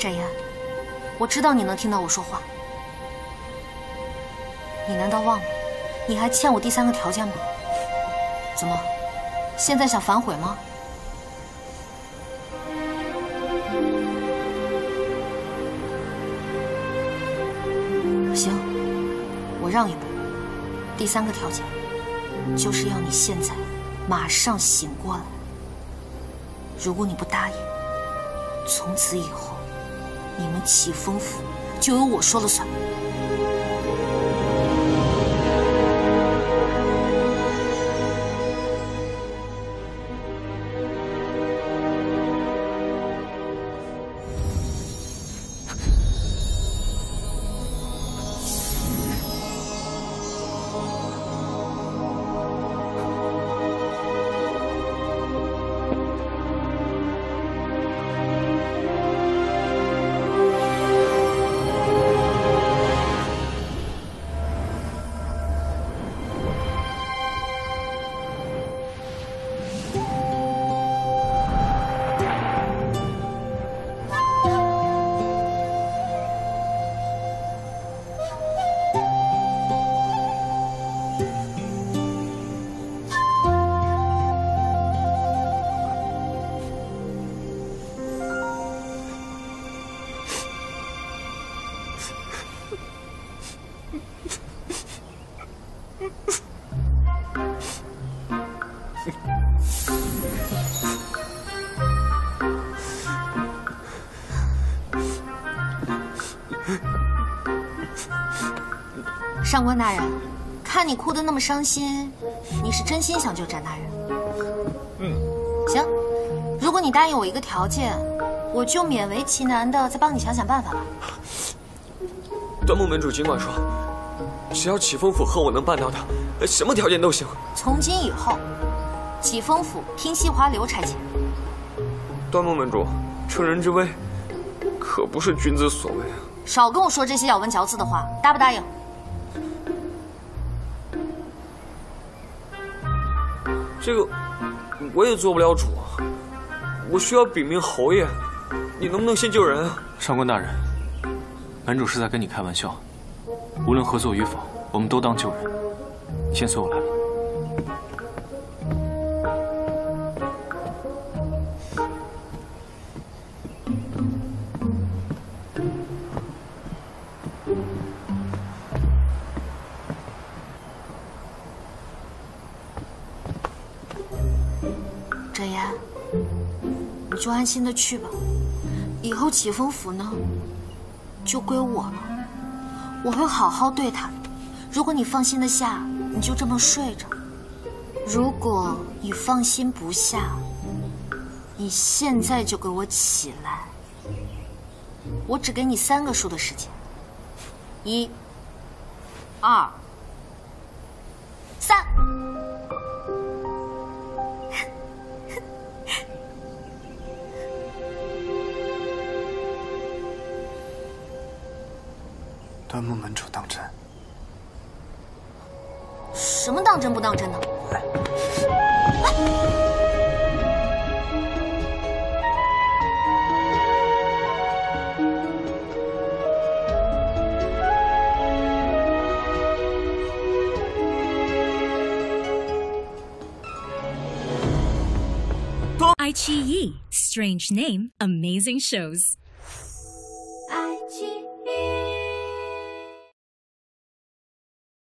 展颜，我知道你能听到我说话，你难道忘了你还欠我第3个条件吗？怎么，现在想反悔吗？行，我让一步。第3个条件就是要你现在马上醒过来。如果你不答应，从此以后，你们启丰府就由我说了算。上官大人，看你哭得那么伤心，你是真心想救展大人？行，如果你答应我一个条件，我就勉为其难的再帮你想想办法吧。 端木门主尽管说，只要启丰府和我能办到的，什么条件都行。 从今以后，启丰府听Xihualiu差遣。 端木门主，乘人之危，可不是君子所为啊！ 少跟我说这些咬文嚼字的话，答不答应？ 这个我也做不了主啊，我需要禀明侯爷，你能不能先救人啊？ 上官大人，门主是在跟你开玩笑，无论合作与否，我们都当救人。你先随我来吧。 展颜，你就安心的去吧。以后启丰府呢，就归我了，我会好好对他的。如果你放心得下，你就这么睡着；如果你放心不下，你现在就给我起来。我只给你3个数的时间，1、2、3。 端木门主当真？ 什么当真不当真的？ iQiyi, strange name, amazing shows. iQiyi